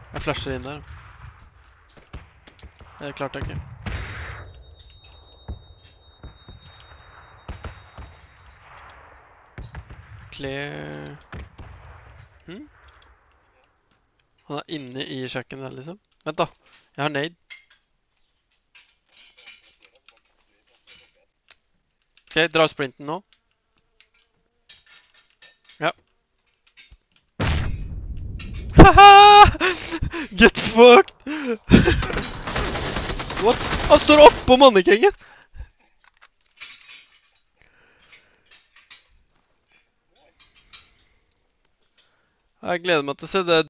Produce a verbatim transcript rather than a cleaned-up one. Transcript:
Jeg flasher inn der. Det klarte jeg ikke. Clear... Hm? Han er inne i kjøkken der, liksom. Vent da, jeg har nade. Ok, dra sprinten nå. Ja. Haha! Get fucked! What? Han står oppå mannekengen! Jeg gleder meg til å se det